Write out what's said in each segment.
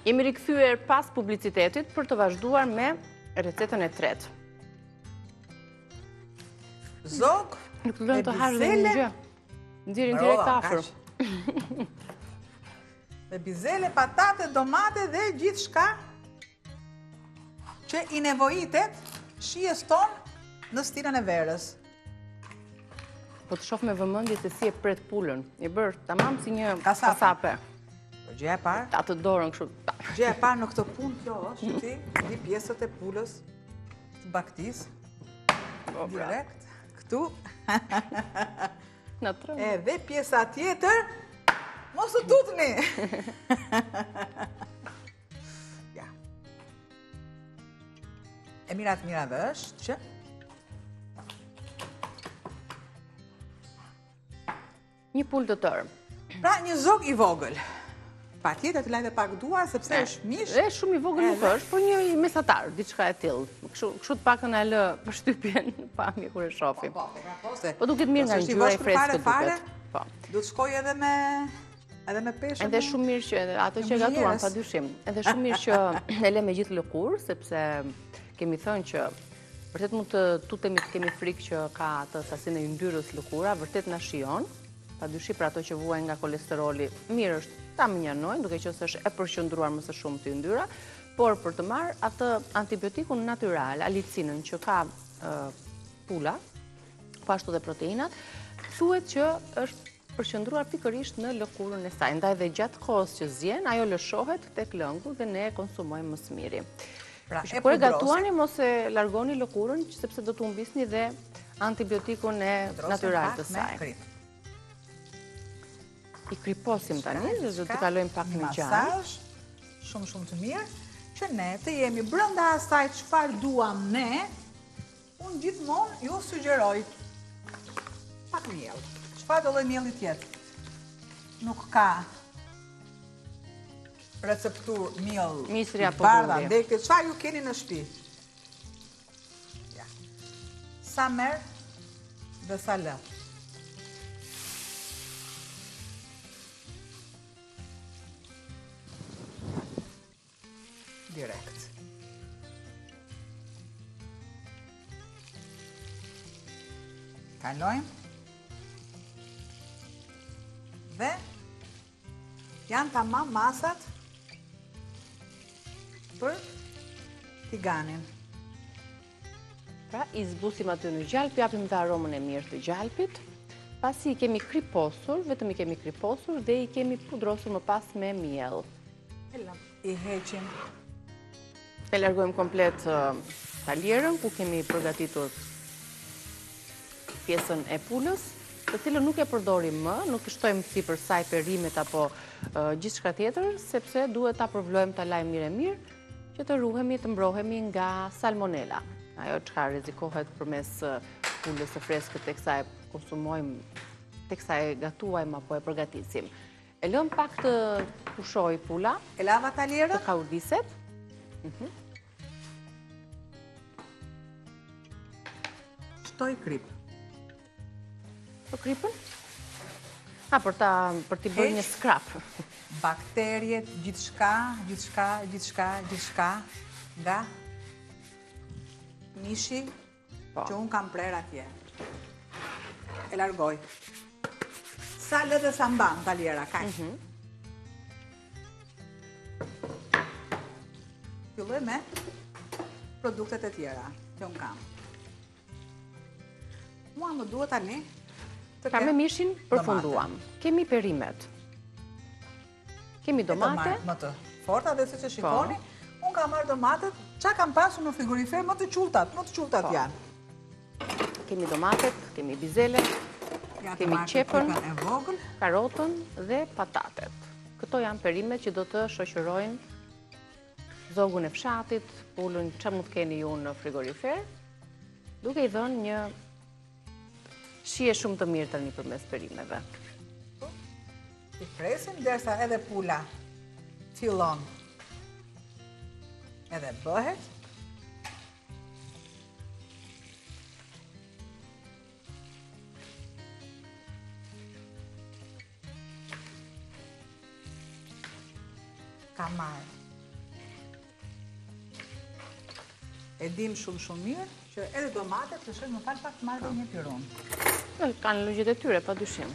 Jemi rikthyer pas publicitetit për të vazhduar me recetën e tretë. Zog, Nuk të lënë të hash dhe një gjë. Nxjerrin direkt afër. Me bizele, patate, domate dhe gjithë shka që i nevojitet shijes tonë në stinën e verës. Po të shoh me vëmendje se si e pret pulën. I bërë tamam si një kasape. Gjëja e parë. Ta të dorën kështu. Gjëja e parë në këtë punë kjo është që ti di pjesët e pulës të baktisë. Direkt këtu. Në trëm. Edhe pjesa tjetër mos u tutni. Ja. E mirat është që një pulë të tërë. Pra një zog i vogël. Pa tjetër të lajtë pak duar, sepse është mish. E shumë i vogël nuk është, po një mesatar, diçka e tillë. Kështu të pakën e lë përshtypjen pamje kur e shohim. Po duket mirë nga ngjyra e freskët duket. Po. Do të shkoj edhe me peshën. Edhe shumë mirë që ato që gatuan padyshim. Edhe shumë mirë që e lë me gjithë lëkurë, sepse kemi thënë që vërtet mund të tutemi të kemi frikë që ka atë sasinë e yndyrës lëkura, vërtet na shijon. Padyshim për ato që vuajnë nga kolesteroli, mirë është ta minjanojnë, duke qenë se është e përqendruar më së shumë të yndyra, por për të marrë atë antibiotikun natyral, alicinën që ka pula, po ashtu dhe proteinat, thuhet që është përqendruar pikërisht në lëkurën e saj. Ndaj dhe gjatë kohës që zjen, ajo lëshohet tek lëngu dhe ne e konsumojmë më së miri. Pra, kur e gatuani mos e largoni lëkurën, sepse do të humbisni dhe antibiotikun e natyral të saj. I kriposim tani, dhe do të kalojmë pak në gjallë. Masazh, shumë të mirë, që ne të jemi brenda asaj çfarë duam ne, unë gjithmonë ju sugjeroj pak miell. Çfarë do lloj mielli tjetër? Nuk ka receptur miell. Misri apo bardha, ndekë, çfarë ju keni në shtëpi? Ja. Sa merr dhe sa lë. Direkt. Kalojmë. Dhe janë tamam masat për tiganin. Pra, i zbusim aty në gjalp, japim dhe aromën e mirë të gjalpit. Pasi i kemi kriposur, vetëm i kemi kriposur dhe i kemi pudrosur më pas me miell. I heqim. E largojmë komplet talierën, ku kemi përgatitur pjesën e pulës, të cilën nuk e përdorim më, nuk shtojmë sipër saj perimet apo gjithçka tjetër, sepse duhet ta përvlojmë ta lajmë mirë, që të ruhemi, të mbrohemi nga salmonela. Ajo çka rrezikohet përmes pulës së freskët teksa e konsumojmë, teksa e gatuajmë apo e përgatisim. E lëm pak të pushoj pula. E lava talierën? Të kaurdiset. Shtoj krip. Po kripën? Për t'i bërë një skrap. Bakterjet, gjithçka nga mishi që unë kam prerë atje. E largoj. Sa lë dhe sa mban taliera, kaq. Filloj me produktet e tjera që unë kam. Mua më duhet tani Pra me mishin përfunduam. Kemi perimet. Kemi domate. Më të forta dhe se që shikoni, unë kam marrë domatet, qa kam pasur në frigorifer, më të qultat janë. Kemi domatet, kemi bizelet, kemi qepën, karotën dhe patatet. Këto janë perimet që do të shoqërojnë zogun e fshatit, pulën që mund të keni ju në frigorifer, duke i dhënë një shije shumë të mirë tani përmes perimeve. I presim derisa edhe pula fillon edhe bëhet. Ka marrë E dim shumë mirë që edhe domatet të shënë më falë pak të marrë një piron. Kanë lëngjet e tyre, pa dyshim.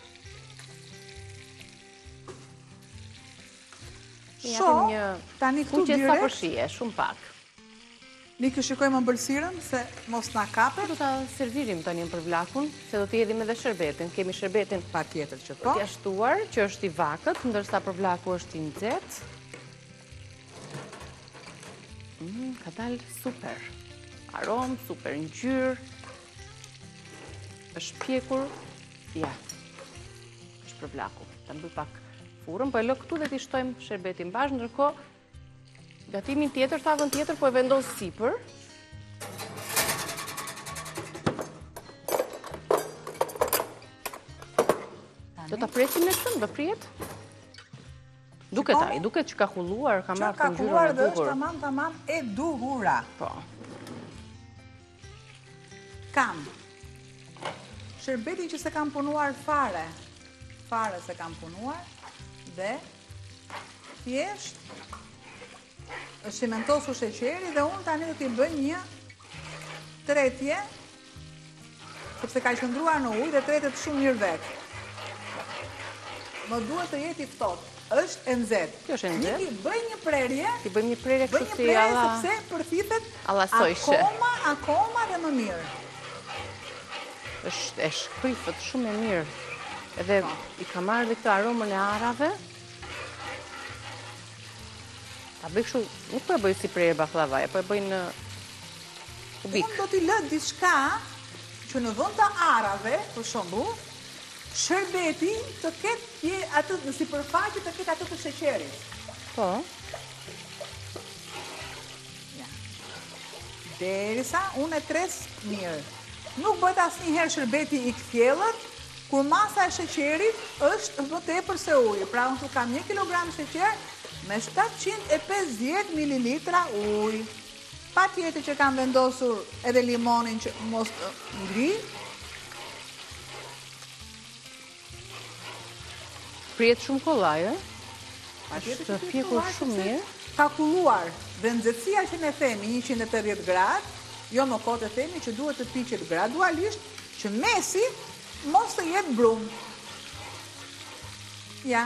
Tani këtu kuqe sa direkt, përshije, shumë pak. ne kë shikojmë ëmbëlsirën se mos na kapet. Do ta servirim tani për vlakun, se do të jedhim edhe shërbetin. Kemi shërbetin Patjetër që po. të ashtuar, që është i vakët, ndërsa për vlaku është i nxehtë. Ka dalë super. Aromë, super ngjyrë. Është pjekur. Ja. Është për vlaku. Ta mbyll pak furrën, po e lë këtu dhe t'i shtojmë shërbetin bashkë, ndërkohë gatimin tjetër, tavën tjetër, po e vendos sipër. Do ta presim me këtë, do prihet? Duket ai, duket që ka hulluar, ka marrë këtë ngjyrën e dhe bukur. është tamam e duhura. Po. Kam shërbetin që se kam punuar fare se kam punuar, dhe thjesht është cimentosur sheqeri dhe unë tani do t'i bëj një tretje, sepse ka qëndruar në ujë dhe tretet shumë mirë vetë. Më duhet të jetë i ftohtë. Është e nxehtë. Kjo është e nxehtë. Niki bëj një prerje. Ti bëjmë një prerje Bëj kështu një si prerje alla sepse përfitet sojshe. akoma dhe më mirë. Është e shkrifët shumë e mirë. Edhe i ka marrë dhe këtë aromën e arave. Ta bëj kështu, nuk po e bëj si prerje baklavaje, po e bëj në kubik. Unë do t'i lë diçka që në vend të arave, për shembull, shërbeti të ketë atë në sipërfaqe të ketë atë të sheqerit. Po. Ja. Derisa unë e tres mirë. Nuk bëhet asnjëherë shërbeti i kthjellët, kur masa e sheqerit është më tepër se uji. Pra unë kam 1 kilogram sheqer me 750 ml ujë. Patjetër që kam vendosur edhe limonin që mos ngri. Prihet shumë kollaj, e? Patjetër Është pjekur shumë mirë. Ka kulluar dhe nxehtësia që ne themi 180 gradë, jo më kot e themi që duhet të piqet gradualisht që mesi mos të jetë brum. Ja.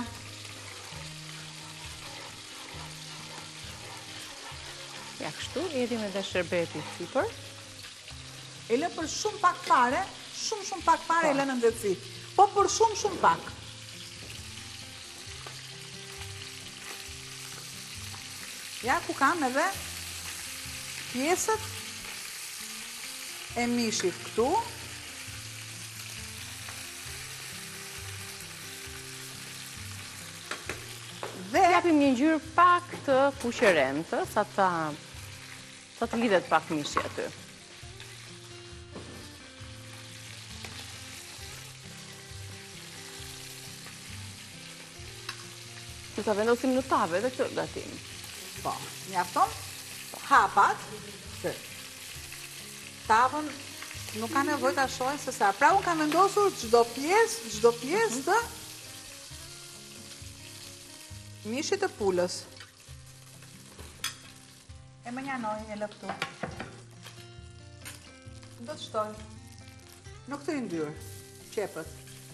Ja, kështu, edhim edhe shërbeti sipër. E lë për shumë pak fare, shumë pak fare e lë në nxehtësi. Po për shumë pak. Ja, ku kam edhe pjesët e mishit këtu. Dhe Japim një ngjyrë pak të kuqerentë, sa të lidhet pak mishi aty. Që ta vendosim në tavë edhe këtë gatim. po, mjafton hapat, se tavën nuk ka nevojë ta shohin se sa. Pra unë kam vendosur çdo pjesë të mishit të pulës. E më njanoj e lë këtu. Do të shtoj në këtë yndyrë, qepët.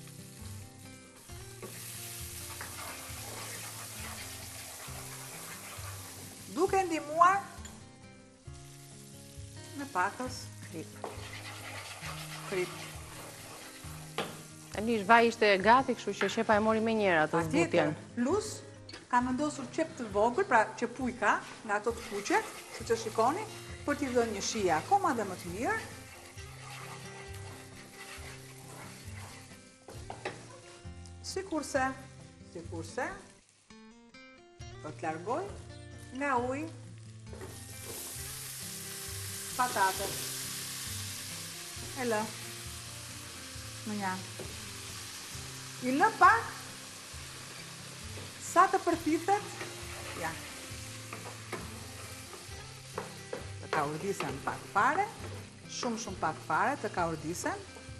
Duke ndihmuar me pakës krip. Tani vaj ishte gati, kështu që shepa e mori me njëra të zbutjen. Plus, kam vendosur qep të vogël, pra qepujka nga ato të kuqe, siç e shikoni, për t'i dhënë një shije akoma dhe më të mirë. Sikurse do të largoj nga uji patatet. E lë në një. I lë pak sa të përfitet. Ja. Të ka urdisen pak fare, shumë pak fare të ka urdisen.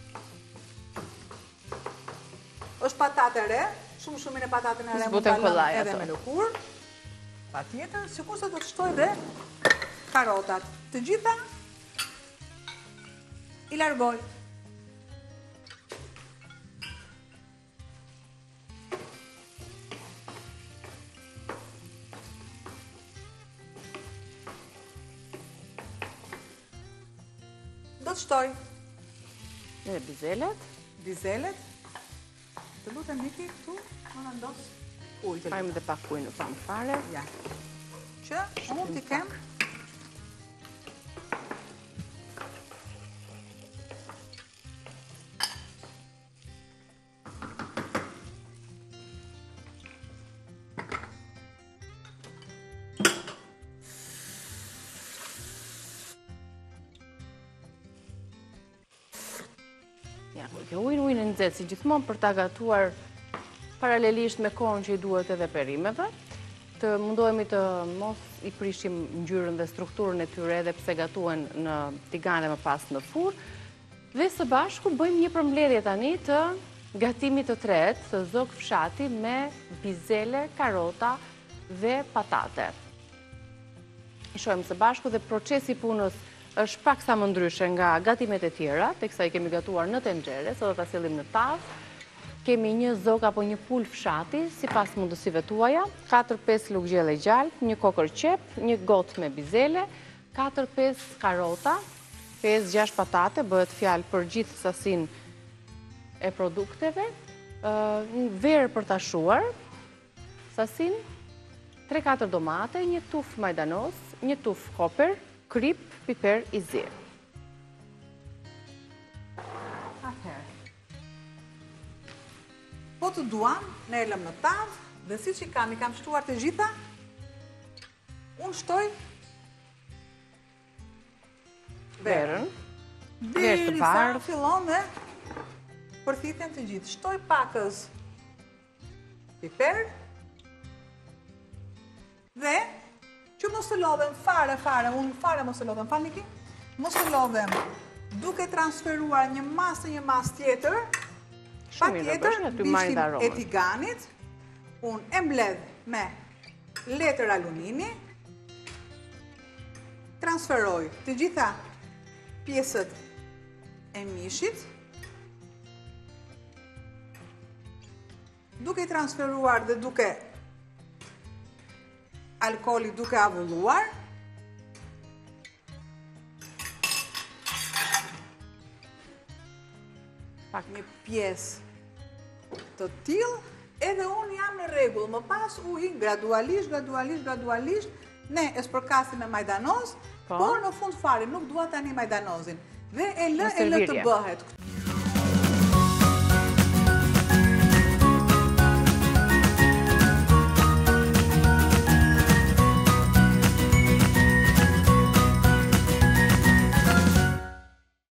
Është patate re, shumë e patatën e re më Zbuten kollaj edhe ato. me lëkurë. Patjetër, sikur se do të shtoj dhe karotat. Të gjitha i largoj. Do të shtoj Dhe bizelet. bizelet. Të lutem Niki këtu, më vendos ujë. Fajmë dhe pak ujë në pamë fare. Ja. Që unë t'i kem Ja, kjo ujë në nxehtë, si gjithmonë për ta gatuar paralelisht me kohën që i duhet edhe perimeve, të mundohemi të mos i prishim ngjyrën dhe strukturën e tyre edhe pse gatuhen në tigan dhe më pas në furr. Dhe së bashku bëjmë një përmbledhje tani të gatimit të tretë të zog fshati me bizele, karota dhe patate. I shohim së bashku dhe procesi punës është pak sa më ndryshe nga gatimet e tjera, teksa i kemi gatuar në tenxhere, sot do ta sillim në tavë. Kemi një zog apo një pul fshati, sipas mundësive tuaja, 4-5 lugë gjelle gjallë, një kokër qep, një gotë me bizele, 4-5 karota, 5-6 patate, bëhet fjalë për gjithë sasinë e produkteve, një verë për ta shuar, sasinë, 3-4 domate, një tufë majdanoz, një tufë koper, krip, piper i zi. atëherë. Po të duam, ne e lëm në tavë, dhe si që i kam shtuar të gjitha, unë shtoj Verën, verë të Deri sa bardhë, fillon dhe përthitjen të gjithë. Shtoj pakës piper dhe që mos të lodhem fare, unë fare mos të lodhem, fal Niki, mos të lodhem duke transferuar një mas tjetër, pa shumë mirë tjetër, bësh, aty marrin dhe bishtin e aromën. tiganit, unë e mbledh me letër alumini, transferoj të gjitha pjesët e mishit, duke i transferuar dhe duke alkooli duke avulluar, pak një pjesë të tillë, edhe unë jam në rregull. Më pas ujin gradualisht, ne e spërkasim me majdanoz, por në fund fare nuk dua tani majdanozin. Dhe e lë të bëhet.